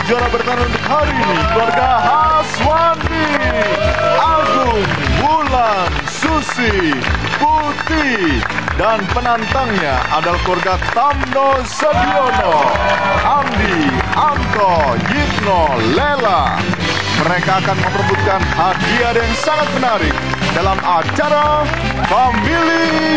juara bertahan untuk hari ini keluarga Haswandi, Agung, Wulan, Susi, Putih, dan penantangnya adalah keluarga Tamno Sediono, Andi, Anto, Yitno, Lela. Mereka akan memperebutkan hadiah yang sangat menarik dalam acara Family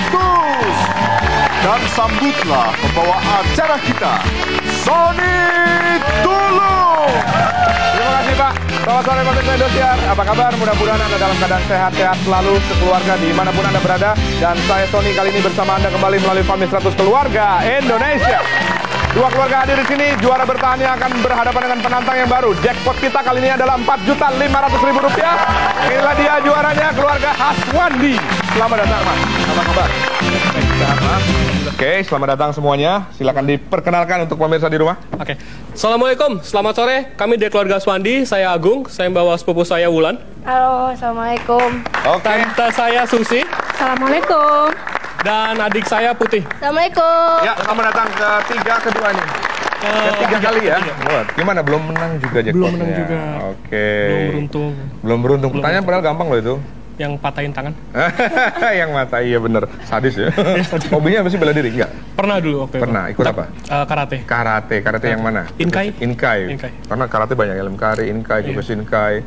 100. Dan sambutlah pembawa acara kita, Sony Tulung. Terima kasih Pak. Selamat sore pemirsa Indosiar. Apa kabar? Mudah-mudahan Anda dalam keadaan sehat-sehat selalu sekeluarga dimanapun Anda berada. Dan saya Sony kali ini bersama Anda kembali melalui Family 100 Keluarga Indonesia. Dua keluarga hadir di sini, juara bertahannya akan berhadapan dengan penantang yang baru. Jackpot kita kali ini adalah Rp4.500.000. Inilah dia juaranya, keluarga Haswandi. Selamat datang Mas. Apa kabar? Sehat Mas. Oke, selamat datang semuanya. Silakan diperkenalkan untuk pemirsa di rumah. Oke. Assalamualaikum, selamat sore. Kami dari keluarga Haswandi, saya Agung, saya membawa sepupu saya Wulan. Halo, assalamualaikum. Tante saya Susi. Assalamualaikum. Dan adik saya Putih. Assalamualaikum. Ya, selamat datang ketiga kedua ini. Ketiga kali ya. Gimana? Belum menang juga jackpotnya? Belum menang juga. Oke. Belum beruntung. Belum beruntung. Pertanyaan padahal gampang loh itu. Yang patahin tangan. Yang mata, iya bener. Sadis ya. Hobinya apa sih, bela diri? Enggak? Pernah dulu waktu itu. Pernah. Ikut apa? Karate. Karate yang mana? Inkai. Inkai. Inkai. Karena karate banyak, ilmu kari, Inkai, juga Shinkai,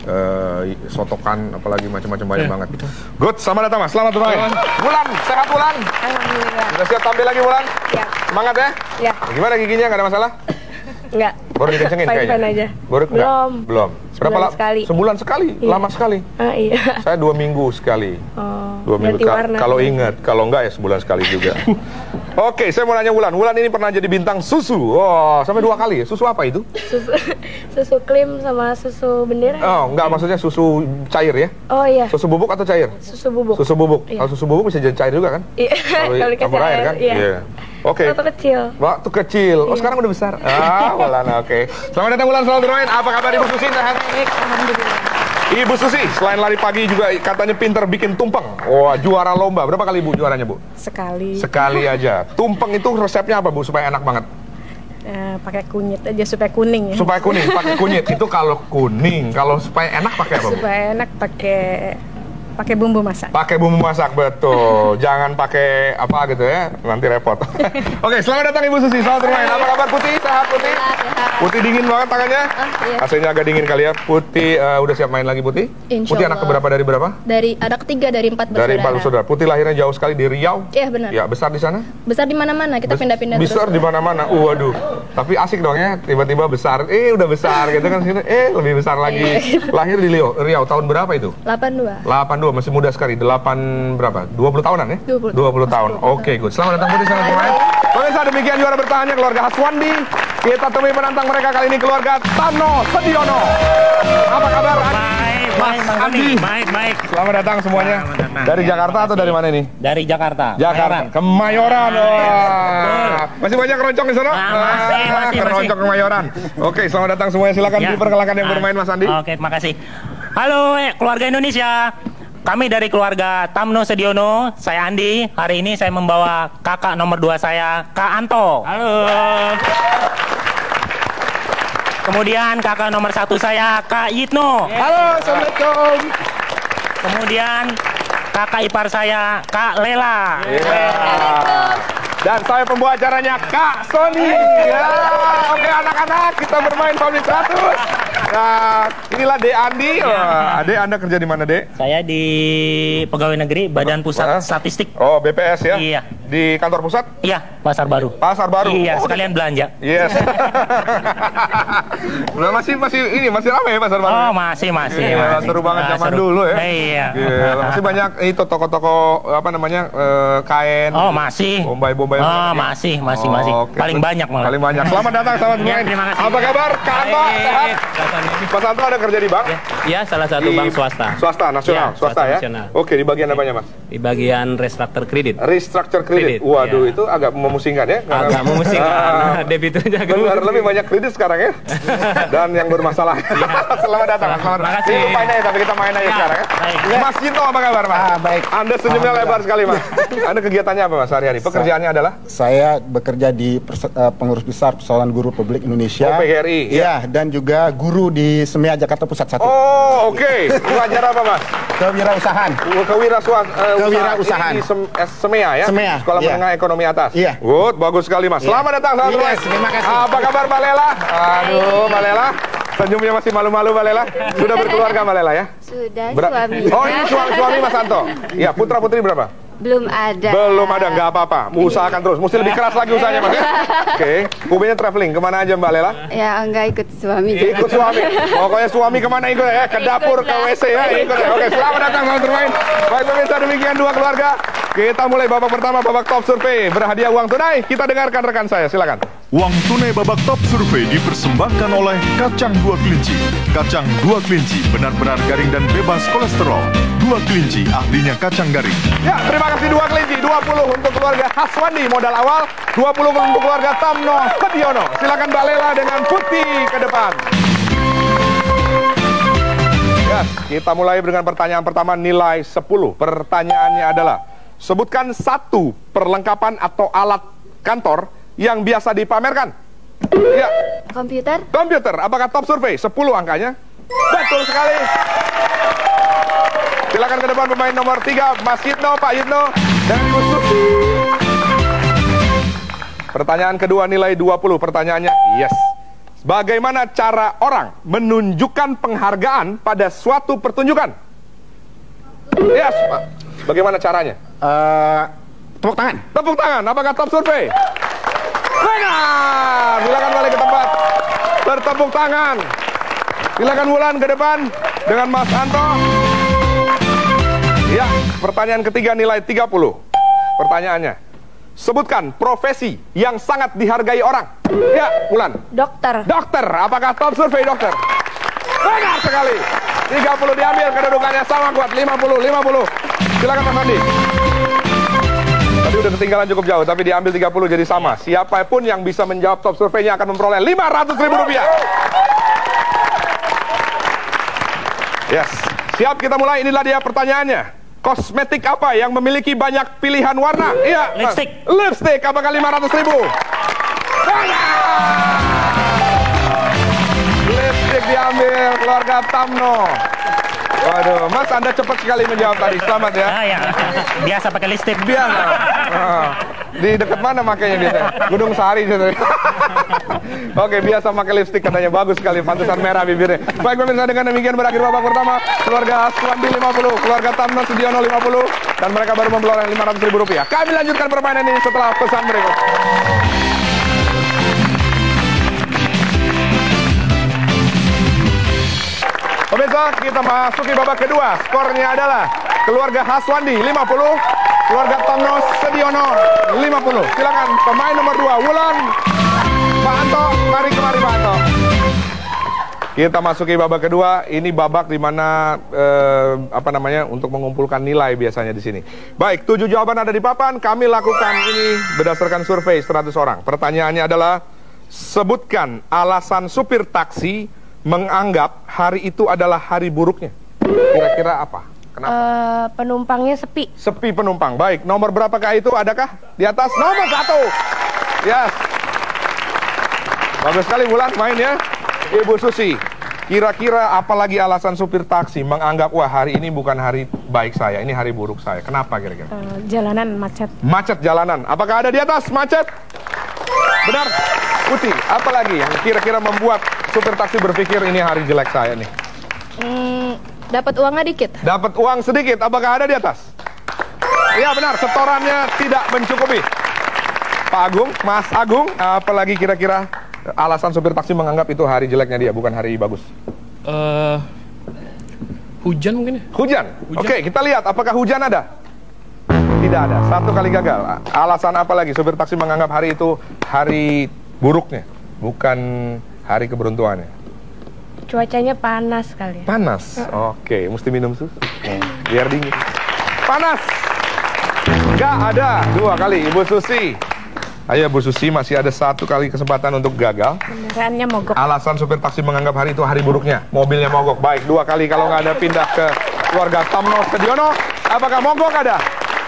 sotokan, apalagi macam-macam banyak banget. Betul. Good, selamat datang Mas. Selamat bermain. Wulan, sehat Wulan? Alhamdulillah. Sudah siap tampil lagi Wulan? Ya. Semangat ya? Ya. Gimana giginya, nggak ada masalah? Enggak. Baru dikencengin kayaknya? Fine-fine aja. Baru enggak? Belum. Berapa sekali. Sebulan sekali? Iya. Lama sekali? Iya. Saya 2 minggu sekali. Oh, 2 minggu. berarti warna. Kalau ingat, kalau enggak ya sebulan sekali juga. Oke, saya mau nanya Wulan. Wulan ini pernah jadi bintang susu. Oh, sampai 2 kali ya? Susu apa itu? Susu krim sama susu bendera. Oh, enggak, maksudnya susu cair ya? Oh iya. Susu bubuk atau cair? Susu bubuk. Susu bubuk. Iya. Kalau susu bubuk bisa jadi cair juga kan? Iya. Kalau dikasih campur air kan? Iya. Oke. Waktu kecil. Waktu kecil. Oh, sekarang udah besar. Wulan, oke. Selamat datang Wulan, selamat bermain. Apa kabar Ibu Susi? Sehat? Baik, alhamdulillah. Ibu Susi, selain lari pagi juga katanya pinter bikin tumpeng. Wah, juara lomba. Berapa kali Bu juaranya, Bu? Sekali. Sekali aja. Tumpeng itu resepnya apa, Bu, supaya enak banget? Pakai kunyit aja supaya kuning ya. Supaya kuning, pakai kunyit. Itu kalau kuning. Kalau supaya enak pakai apa, Bu? Supaya enak pakai bumbu masak. Pakai bumbu masak, betul. Jangan pakai apa gitu ya, nanti repot. Oke, selamat datang Ibu Susi. Selamat bermain. Apa kabar Putih? Sehat Putih? Sehat. Putih dingin banget tangannya? Iya. AC-nya agak dingin kali ya. Putih udah siap main lagi Putih? Insya Putih Allah. anak keberapa dari berapa? Dari anak ketiga dari 4 bersaudara. Dari 4 bersaudara. Putih lahirnya jauh sekali di Riau. Iya benar. Ya, besar di sana? Besar di mana-mana, kita pindah-pindah terus. Besar di mana-mana. Waduh. Tapi asik dong ya, tiba-tiba besar. Udah besar gitu kan sini. Lebih besar lagi. Lahir di Riau tahun berapa itu? 82. 82, masih muda sekali. 8 berapa? 20 tahunan ya? 20 tahun. Oke, good. Selamat datang Putih, selamat bermain. Pemirsa, demikian juara bertahannya keluarga Haswandi. Kita temui penantang mereka kali ini, keluarga Tamno Sediono. Apa kabar? Baik, Andi. baik. Selamat datang semuanya. Selamat datang. Dari Ya, Jakarta atau dari mana ini? Dari Jakarta. Jakarta, Kemayoran. Betul. Masih banyak keroncong di sana? Masih. Keroncong Kemayoran. Oke, selamat datang semuanya. Silakan Ya. diperkenalkan yang bermain, Mas Andi. Oke, terima kasih. Halo keluarga Indonesia. Kami dari keluarga Tamno Sediono. Saya Andi. Hari ini saya membawa kakak nomor 2 saya, Kak Anto. Halo. Kemudian kakak nomor 1 saya, Kak Yitno. Halo, Assalamualaikum. Kemudian kakak ipar saya, Kak Lela. Dan saya pembawa acaranya, Kak Sony. Ya, oke anak-anak, kita bermain Family 100. Nah, inilah Dek Andi. Adek, Anda kerja di mana, Dek? Saya di Pegawai Negeri Badan Pusat Statistik. Oh, BPS ya? Iya. Di kantor pusat? Iya, Pasar Baru. Pasar Baru. Iya, Oh, sekalian belanja. Yes. Udah masih ramai ya Pasar Baru? Oh, ya? masih. Iya, seru banget zaman Seru. dulu ya. Iya. Gila, masih banyak itu toko-toko apa namanya kain. Oh, masih. Bombay. Oh, masih. Oke. Paling banyak malah. Paling banyak. Selamat datang, selamat Ya, bermain. terima kasih. Apa kabar? Kak Anto, sehat? Mas Anto ada kerja di bank? Ya, salah satu bank swasta. Swasta nasional, Ya, swasta swasta ya. nasional. Oke, di bagian apanya Mas? Di bagian restruktur kredit. Restructure kredit. kredit. Waduh, itu agak memusingkan ya. Agak memusingkan. Debitnya agak benar, lebih banyak kredit sekarang ya. Dan yang bermasalah. Selamat datang. Selamat. Ini main aja, tapi kita main aja sekarang ya. Mas Gito, apa kabar, Mas? Baik. Anda senyumnya lebar sekali, Mas. Anda kegiatannya apa, Mas, hari-hari? Pekerjaannya adalah? Saya bekerja di Pengurus Besar Persaudaraan Guru Republik Indonesia. PGRI. Iya, dan juga guru di SEMEA Jakarta Pusat 1. Oh, oke. Belajar apa, Mas? Kewirausahaan. Kewirausahaan. Ini di SEMEA ya? SEMEA. Sekolah Menengah Ekonomi Atas. Iya. Good, bagus sekali, Mas. Selamat datang, selamat datang. Terima kasih. Apa kabar, Mbak Lela? Aduh, Mbak Lela. Senyumnya masih malu-malu, Mbak Lela. Sudah berkeluarga, Mbak Lela ya? Sudah, suami. Oh, ini suami Mas Anto. Ya, putra-putri berapa? Belum ada. Belum ada, nggak apa-apa. Usahakan terus. Mesti lebih keras lagi usahanya, Mas. Oke. Pubinya traveling. Kemana aja, Mbak Lela? Ya, enggak ikut suami. Ikut suami. Pokoknya suami kemana ikut ya? Ke dapur, ke WC ya. Ikut ya. Oke, selamat datang, selamat bermain. Baik, pemirsa, demikian dua keluarga. Kita mulai babak pertama, babak top survei. Berhadiah uang tunai. Kita dengarkan rekan saya. Silakan. Uang tunai babak top survei dipersembahkan oleh Kacang Dua Kelinci. Kacang Dua Kelinci benar-benar garing dan bebas kolesterol. Dua Kelinci ahlinya kacang garing. Ya, terima kasih Dua Kelinci. 20 untuk keluarga Haswandi modal awal, 20 untuk keluarga Tamno Sediono. Silakan Mbak Lela dengan putih ke depan. Ya, kita mulai dengan pertanyaan pertama nilai 10. Pertanyaannya adalah, sebutkan satu perlengkapan atau alat kantor yang biasa dipamerkan. Ya. Komputer? Komputer. Apakah top survei? 10 angkanya. Betul sekali. Silakan ke depan pemain nomor 3, Mas Yitno, Pak Yitno, dan Ibu Susi. Pertanyaan kedua nilai 20. Pertanyaannya, yes. Bagaimana cara orang menunjukkan penghargaan pada suatu pertunjukan? Yes, Pak. Bagaimana caranya? Tepuk tangan. Tepuk tangan. Apakah top survei? Benar. Silakan balik ke tempat. Bertepuk tangan. Silakan Wulan ke depan dengan Mas Anto. Ya, pertanyaan ketiga nilai 30. Pertanyaannya, sebutkan profesi yang sangat dihargai orang. Ya, Wulan. Dokter. Dokter. Apakah top survei dokter? Benar sekali. 30 diambil, kedudukannya sama kuat. 50. Silakan Mas Andi. Tadi udah ketinggalan cukup jauh, tapi diambil 30 jadi sama. Siapapun yang bisa menjawab top surveinya akan memperoleh Rp500.000. Yes. Siap, kita mulai. Inilah dia pertanyaannya. Kosmetik apa yang memiliki banyak pilihan warna? Iya. Lipstick. Lipstick. Apakah Rp500.000? Lipstick diambil keluarga Tamno. Waduh, Mas, Anda cepat sekali menjawab tadi. Selamat ya. Ya. Biasa pakai lipstick. Biasa. Di dekat mana makanya biasanya? Gunung Sahari gitu. Oke, biasa pakai lipstick katanya. Bagus sekali, pantesan merah bibirnya. Baik pemirsa, dengan demikian berakhir babak pertama. Keluarga Haswandi 50, keluarga Tamno Sediono 50, dan mereka baru memperoleh Rp500.000. Kami lanjutkan permainan ini setelah pesan berikut. Pemirsa, kita masuki babak kedua. Skornya adalah keluarga Haswandi 50, keluarga Tamno Sediono 50. Silakan pemain nomor 2, Wulan, Pak Anto, mari kemari Pak Anto. Kita masuki babak kedua. Ini babak di mana untuk mengumpulkan nilai biasanya di sini. Baik, 7 jawaban ada di papan. Kami lakukan ini berdasarkan survei 100 orang. Pertanyaannya adalah, sebutkan alasan supir taksi menganggap hari itu adalah hari buruknya. Kira-kira apa? Kenapa? Penumpangnya sepi. Sepi penumpang. Baik, nomor berapakah itu? Adakah di atas? Nomor 1. Yes. Bagus sekali Wulan main ya. Ibu Susi, kira-kira apa lagi alasan supir taksi menganggap, wah, hari ini bukan hari baik saya, ini hari buruk saya. Kenapa kira-kira? Jalanan macet. Macet jalanan. Apakah ada di atas? Macet. Benar. Putih, apa lagi yang kira-kira membuat supir taksi berpikir ini hari jelek saya nih? Dapat uangnya dikit. Dapat uang sedikit. Apakah ada di atas? Iya benar, setorannya tidak mencukupi. Pak Agung, Mas Agung, apalagi kira-kira alasan supir taksi menganggap itu hari jeleknya dia, bukan hari bagus? Hujan mungkin ya? Hujan. Oke, kita lihat apakah hujan ada? Tidak ada. 1 kali gagal. Alasan apa lagi supir taksi menganggap hari itu hari buruknya, bukan hari keberuntungannya? Cuacanya panas kali ya. Panas. Oke, mesti minum susu biar dingin. Panas. Nggak ada. 2 kali. Ibu Susi. Ayo Bu Susi, masih ada 1 kali kesempatan untuk gagal. Kendaraannya mogok. Alasan supir taksi menganggap hari itu hari buruknya. Mobilnya mogok. Baik, 2 kali kalau nggak ada pindah ke keluarga Tamno Sediono. Apakah mogok ada?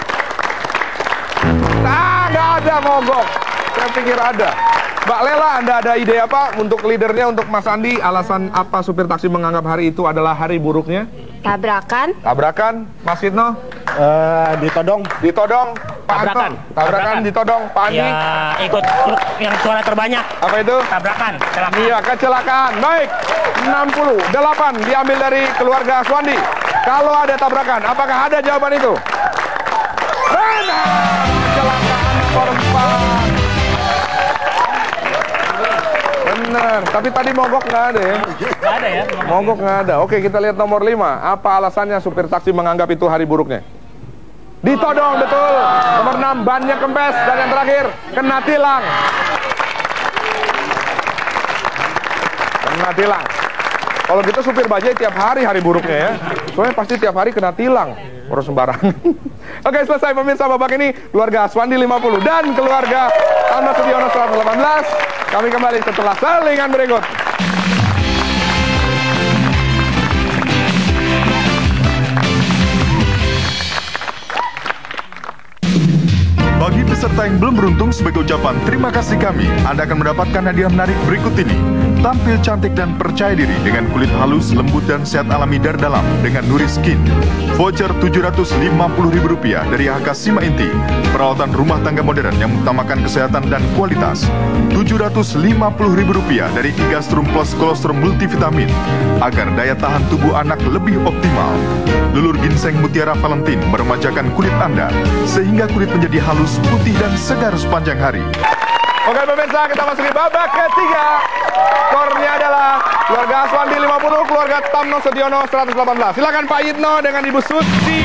Nah, nggak ada mogok. Saya pikir ada. Mbak Lela, Anda ada ide apa untuk leadernya, untuk Mas Andi? Alasan apa supir taksi menganggap hari itu adalah hari buruknya? Tabrakan. Tabrakan, Mas Hitno? Ditodong. Ditodong, Pak Anto? Tabrakan. Tabrakan, ditodong, Pak Andi? Ya, ikut yang suara terbanyak. Apa itu? Tabrakan, kecelakaan. Iya, kecelakaan. Baik, 68 diambil dari keluarga Aswandi. Kalau ada tabrakan, apakah ada jawaban itu? Benar! Kecelakaan korban. Benar, tapi tadi mogok nggak ada ya? Nggak ada ya? Mogok nggak ada. Oke, kita lihat nomor 5. Apa alasannya supir taksi menganggap itu hari buruknya? Ditodong, betul. Nomor 6, bannya kempes. Dan yang terakhir, kena tilang. Kena tilang. Kalau gitu supir bajai tiap hari buruknya ya. Soalnya pasti tiap hari kena tilang. Orang sembarangan. Oke, selesai pemirsa babak ini. Keluarga Aswandi 50 dan keluarga Tamno Sediono 118. Kami kembali setelah salingan berikut. Bagi peserta yang belum beruntung, sebagai ucapan terima kasih kami, Anda akan mendapatkan hadiah menarik berikut ini. Tampil cantik dan percaya diri dengan kulit halus, lembut dan sehat alami dari dalam dengan Nuri Skin. Voucher Rp750.000 dari HK Sima Inti. Perawatan rumah tangga modern yang mengutamakan kesehatan dan kualitas. Rp750.000 dari Igastrum Plus Kolostrum Multivitamin agar daya tahan tubuh anak lebih optimal. Lulur ginseng Mutiara Valentine meremajakan kulit Anda sehingga kulit menjadi halus, putih dan segar sepanjang hari. Oke pemirsa, kita masuk di babak ketiga. Skornya adalah keluarga Aswandi 50, keluarga Tamno Sediono 118. Silakan Pak Yitno dengan Ibu Susi.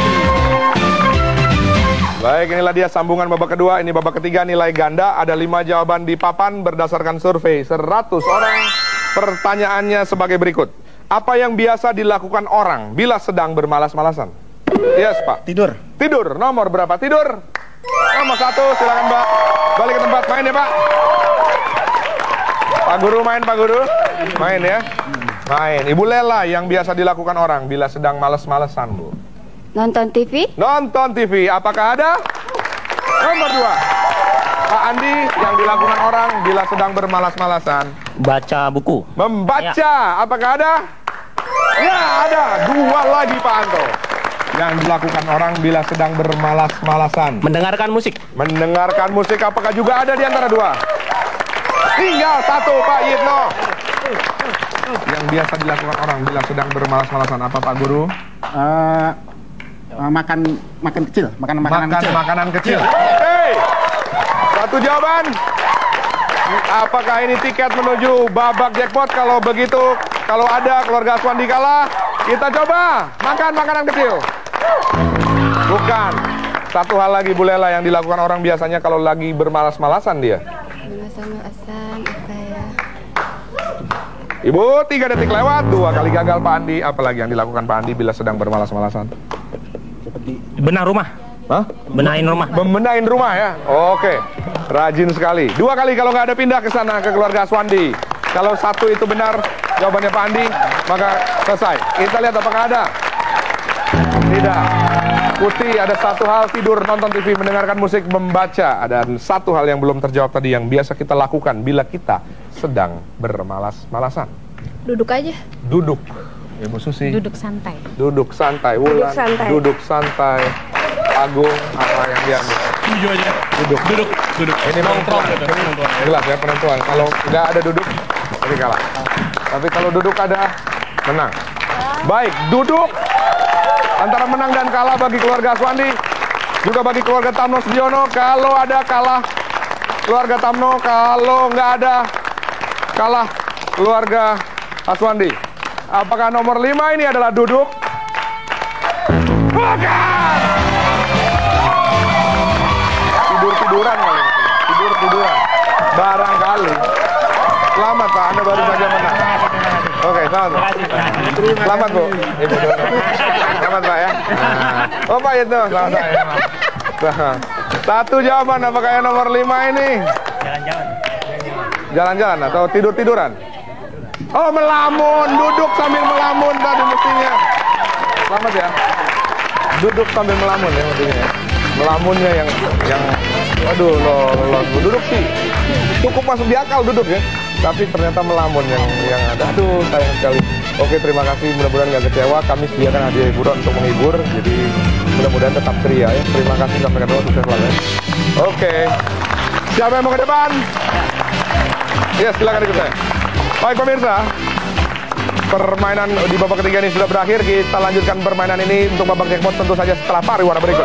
Baik, inilah dia sambungan babak kedua. Ini babak ketiga, nilai ganda. Ada 5 jawaban di papan berdasarkan survei 100 orang. Pertanyaannya sebagai berikut. Apa yang biasa dilakukan orang bila sedang bermalas-malasan? Yes, Pak. Tidur. Tidur. Nomor berapa? Tidur. Nomor 1, silakan Mbak. Balik ke tempat, main ya Pak. Pak Guru main, Pak Guru. Main ya. Main. Ibu Lela, yang biasa dilakukan orang bila sedang males-malesan, Bu. Nonton TV. Nonton TV. Apakah ada? Nomor 2. Pak Andi, yang dilakukan orang bila sedang bermalas-malasan. Baca buku. Membaca. Apakah ada? Ya, ada. 2 lagi Pak Anto. Yang dilakukan orang bila sedang bermalas-malasan. Mendengarkan musik. Mendengarkan musik. Apakah juga ada di antara 2? Tinggal 1 Pak Yitno. Yang biasa dilakukan orang bila sedang bermalas-malasan. Apa Pak Guru? Makan kecil. Makanan kecil. Oke. 1 jawaban. Apakah ini tiket menuju babak jackpot? Kalau begitu, kalau ada keluarga Aswandi kalah, kita coba makan makanan kecil. Bukan. 1 hal lagi Bu Lela yang dilakukan orang biasanya kalau lagi bermalas-malasan dia. Malas-malasan apa ya? Ibu, 3 detik lewat. 2 kali gagal Pak Andi. Apalagi yang dilakukan Pak Andi bila sedang bermalas-malasan? Benar rumah. Hah? Benahin rumah. Membenahin rumah ya? Oke. Rajin sekali. 2 kali kalau nggak ada pindah ke sana ke keluarga Aswandi. Kalau 1 itu benar jawabannya Pak Andi, maka selesai. Kita lihat apakah ada. Tidak. Putih, ada 1 hal, tidur, nonton TV, mendengarkan musik, membaca. Ada 1 hal yang belum terjawab tadi yang biasa kita lakukan bila kita sedang bermalas-malasan. Duduk aja. Duduk. Ibu Susi. Duduk santai. Duduk santai. Wulan. santai. Duduk santai. Agung, apa yang diambil? Tujuh aja. Duduk. Duduk. Ini nongkrong penentuan. gitu. Penentuan. Jelas ya penentuan. Kalau nggak ada duduk, jadi kalah. Tapi kalau duduk ada, menang. Baik, duduk antara menang dan kalah bagi keluarga Aswandi, juga bagi keluarga Tamno Sediono. Kalau ada kalah keluarga Tamno, kalau nggak ada kalah keluarga Aswandi. Apakah nomor 5 ini adalah duduk? Bukan! Tidur-tiduran kali ini. Tidur-tiduran. Barangkali. Selamat Pak, Anda baru saja menang. Oke, selamat Pak. Selamat Bu. Ibu Dono. Selamat Pak ya. Oh Pak itu, selamat Pak ya. Satu jawaban, apakah yang nomor 5 ini? Jalan-jalan. Jalan-jalan atau tidur-tiduran? Oh, melamun, duduk sambil melamun tadi mestinya. Selamat ya. Duduk sambil melamun ya mestinya. Melamunnya yang aduh, lo duduk sih cukup masuk di akal duduk ya. Tapi ternyata melamun yang ada. Aduh, sayang sekali. Oke, terima kasih. Mudah-mudahan nggak kecewa. Kami sediakan hadiah hiburan untuk menghibur. Jadi mudah-mudahan tetap ceria ya. Terima kasih, sampai ketemu, sukses selalu ya. Oke. Siapa yang mau ke depan? Ya, silakan ikut saya. Baik pemirsa, permainan di babak ketiga ini sudah berakhir. Kita lanjutkan permainan ini untuk babak jackpot tentu saja setelah pariwara berikut.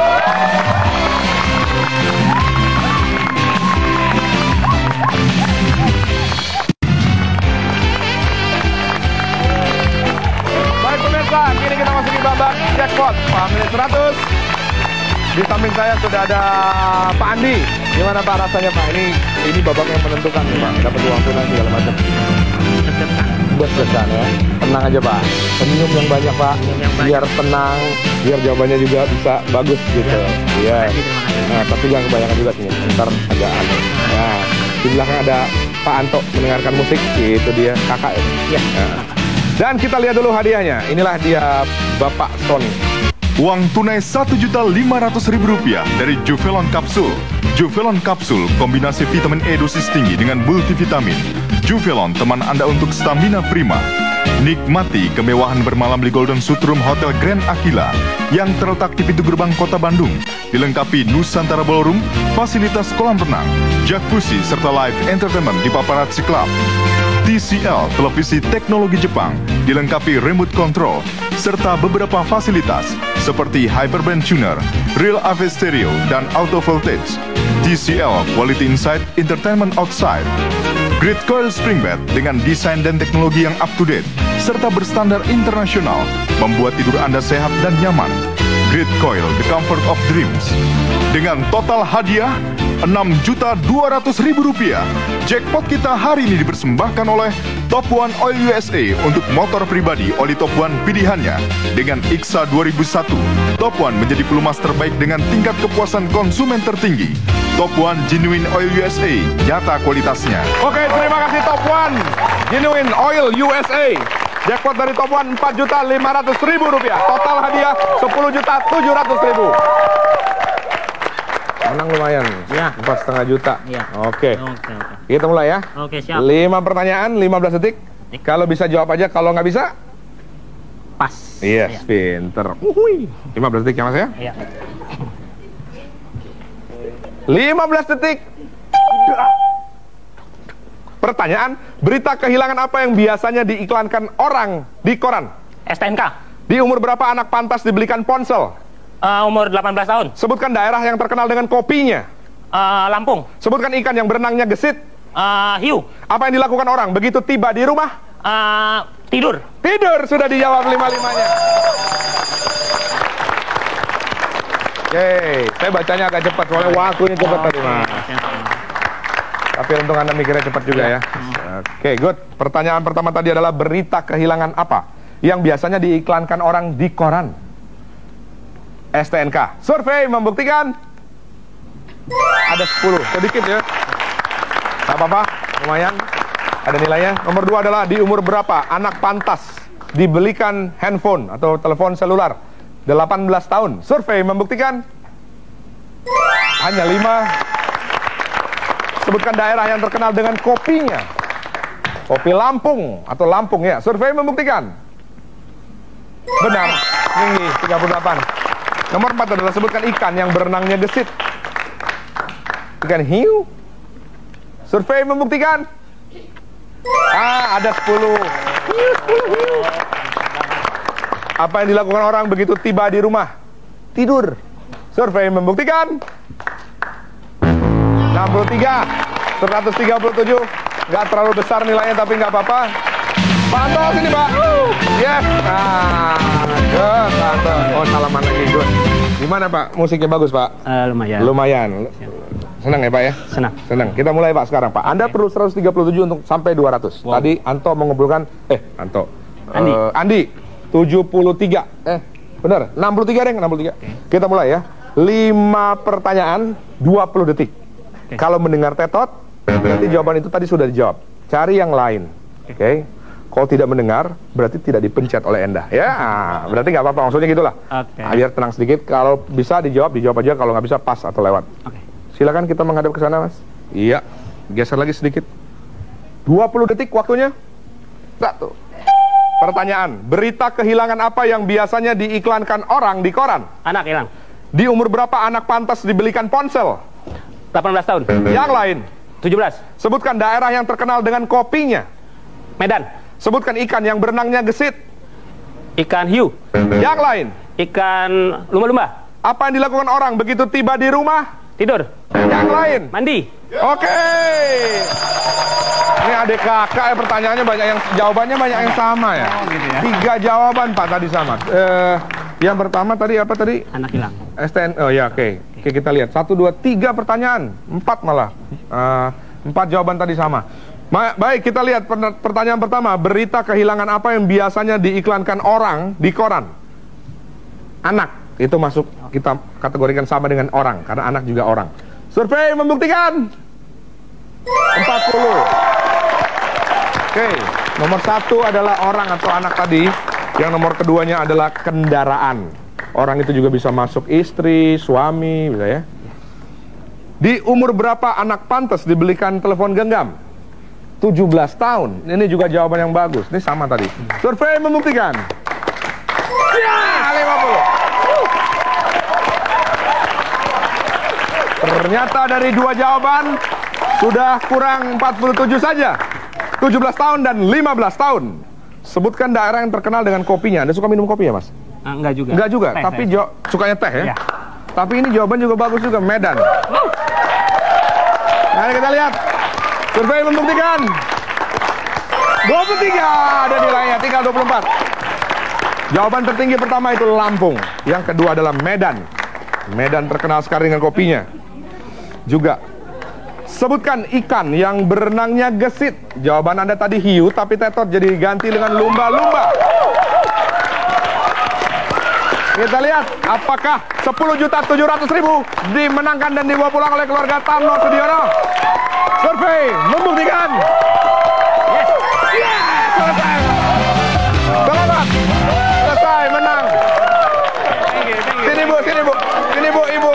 Baik pemirsa, kini kita masuki babak jackpot menit 100. Di samping saya sudah ada Pak Andi. Gimana Pak rasanya Pak? Ini babak yang menentukan nih Pak. Dapat uang tunai segala macam. Deg-degan ya. Tenang aja Pak. Senyum yang banyak Pak. Biar tenang, biar jawabannya juga bisa bagus gitu. Iya. Nah, tapi jangan kebanyakan juga senyum. Ntar agak aneh. Nah, di belakang ada Pak Anto mendengarkan musik. Itu dia kakak ya. Iya. Nah. Dan kita lihat dulu hadiahnya. Inilah dia Bapak Sony. Uang tunai Rp1.500.000 dari Juvelon Kapsul. Juvelon Kapsul, kombinasi vitamin E dosis tinggi dengan multivitamin. Juvelon, teman Anda untuk stamina prima. Nikmati kemewahan bermalam di Golden Sutrum Hotel Grand Aquila yang terletak di pintu gerbang Kota Bandung. Dilengkapi Nusantara Ballroom, fasilitas kolam renang, jacuzzi, serta live entertainment di Paparazzi Club. TCL, televisi teknologi Jepang, dilengkapi remote control, serta beberapa fasilitas seperti Hyperband Tuner, Real AV Stereo, dan Auto Voltage. TCL, Quality Inside, Entertainment Outside. Grid Coil Spring Bed dengan desain dan teknologi yang up to date, serta berstandar internasional, membuat tidur Anda sehat dan nyaman. Grid Coil, the comfort of dreams. Dengan total hadiah Rp6.200.000. Jackpot kita hari ini dipersembahkan oleh Top One Oil USA untuk motor pribadi oli Top One pilihannya. Dengan IKSA 2001, Top One menjadi pelumas terbaik dengan tingkat kepuasan konsumen tertinggi. Top One Genuine Oil USA, nyata kualitasnya. Oke, terima kasih Top One Genuine Oil USA. Jackpot dari Top One Rp4.500.000. Total hadiah Rp10.700.000. Menang lumayan, ya. 4,5 juta. Ya. Oke. Oke. Kita mulai ya. Oke, siap. 5 pertanyaan, 15 detik. Kalau bisa jawab aja, kalau nggak bisa Pas. yes, Ya. pinter. Uhuy. 15 detik ya Mas ya. Iya. 15 detik. Pertanyaan, berita kehilangan apa yang biasanya diiklankan orang di koran? STNK. Di umur berapa anak pantas dibelikan ponsel? Umur 18 tahun. Sebutkan daerah yang terkenal dengan kopinya. Lampung. Sebutkan ikan yang berenangnya gesit. Hiu. Apa yang dilakukan orang begitu tiba di rumah? Tidur. Tidur, sudah dijawab 5-5-nya. Oke, saya bacanya agak cepat, soalnya waktunya cepat tadi Mas. Tapi untung Anda mikirnya cepat juga ya. Oke, good. Pertanyaan pertama tadi adalah berita kehilangan apa yang biasanya diiklankan orang di koran? STNK. Survei membuktikan ada 10, sedikit ya. Tak apa-apa, lumayan. Ada nilainya. Nomor 2 adalah di umur berapa anak pantas dibelikan handphone atau telepon selular? 18 tahun. Survei membuktikan hanya 5. Sebutkan daerah yang terkenal dengan kopinya. Kopi Lampung atau Lampung ya. Survei membuktikan benar, tinggi 38. Nomor 4 adalah sebutkan ikan yang berenangnya gesit. Ikan hiu. Survei membuktikan ada 10. Apa yang dilakukan orang begitu tiba di rumah? Tidur. Survei membuktikan 63, 137. Nggak terlalu besar nilainya tapi nggak apa-apa. Pak Anto sini Pak. Yes. Good, Pak Anto. Oh, salaman lagi, good. Gimana Pak? Musiknya bagus Pak? Lumayan. Lumayan. Senang ya Pak ya? Senang. Senang. Kita mulai Pak sekarang Pak. Anda perlu 137 untuk sampai 200. Wow. Tadi Anto mengumpulkan Andi. Andi 73. Benar. 63 deh, 63. Kita mulai ya. 5 pertanyaan, 20 detik. Kalau mendengar tetot, berarti jawaban itu tadi sudah dijawab. Cari yang lain. Oke. Kalau tidak mendengar, berarti tidak dipencet oleh Enda. Ya, berarti nggak apa-apa. Maksudnya gitulah. Biar tenang sedikit. Kalau bisa dijawab aja. Kalau nggak bisa pas atau lewat. Silakan kita menghadap ke sana, Mas. Iya. Geser lagi sedikit. 20 detik waktunya. 1. Pertanyaan. Berita kehilangan apa yang biasanya diiklankan orang di koran? Anak hilang. Di umur berapa anak pantas dibelikan ponsel? 18 tahun. Yang lain. 17. Sebutkan daerah yang terkenal dengan kopinya. Medan. Sebutkan ikan yang berenangnya gesit. Ikan hiu. Yang lain. Ikan lumba-lumba. Apa yang dilakukan orang begitu tiba di rumah? Tidur. Yang lain. Mandi. Oke. Ini adik kakak ya, pertanyaannya banyak yang jawabannya banyak yang sama ya. 3 jawaban Pak tadi sama. Yang pertama tadi apa tadi? Anak hilang. STN. Oh ya, oke. Oke, kita lihat. 1, 2, 3 pertanyaan. 4 malah. 4 jawaban tadi sama. Baik, kita lihat pertanyaan pertama. Berita kehilangan apa yang biasanya diiklankan orang di koran? Anak. Itu masuk, kita kategorikan sama dengan orang, karena anak juga orang. Survei membuktikan 40. Oke, nomor 1 adalah orang atau anak tadi. Yang nomor keduanya adalah kendaraan. Orang itu juga bisa masuk istri, suami, bisa ya. Di umur berapa anak pantas dibelikan telepon genggam? 17 tahun. Ini juga jawaban yang bagus. Ini sama tadi. Survei membuktikan. Ya, 50. Ternyata dari 2 jawaban sudah kurang 47 saja. 17 tahun dan 15 tahun. Sebutkan daerah yang terkenal dengan kopinya. Anda suka minum kopi ya, Mas? Enggak juga. Enggak juga, Teh, tapi sukanya teh ya? Ya. Tapi ini jawaban juga bagus juga, Medan. Nah, kita lihat. Survei membuktikan 23 ada nilainya, tinggal 24. Jawaban tertinggi pertama itu Lampung. Yang kedua adalah Medan. Medan terkenal sekali dengan kopinya. Juga sebutkan ikan yang berenangnya gesit. Jawaban Anda tadi hiu, tapi tetot jadi ganti dengan lumba-lumba. Kita lihat apakah 10.700.000 dimenangkan dan dibawa pulang oleh keluarga Tamno Sudiono. Survei membuktikan. Yes. Selesai. Selamat. Selesai, menang. Sini Bu, sini Bu. Sini Bu, Ibu.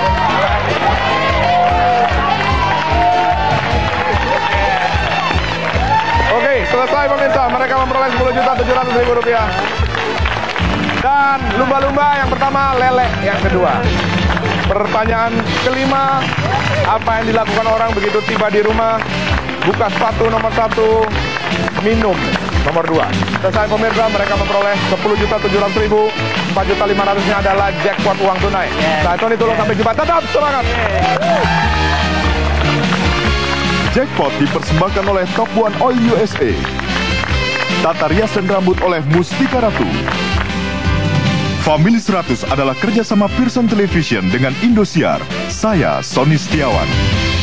Oke, selesai pemirsa. Mereka memperoleh 10.700.000 rupiah. Dan lumba-lumba yang pertama, lele yang kedua. Pertanyaan kelima, apa yang dilakukan orang begitu tiba di rumah? Buka sepatu nomor 1, minum nomor 2. Selesai pemirsa, mereka memperoleh 10.700.000. 4.500.000-nya adalah jackpot uang tunai. Saya Tony Tulung, sampai jumpa. Tetap semangat. Jackpot dipersembahkan oleh Top One Oil USA. Tata rias dan rambut oleh Mustika Ratu. Family 100 adalah kerjasama Pearson Television dengan Indosiar. Saya Sony Setiawan.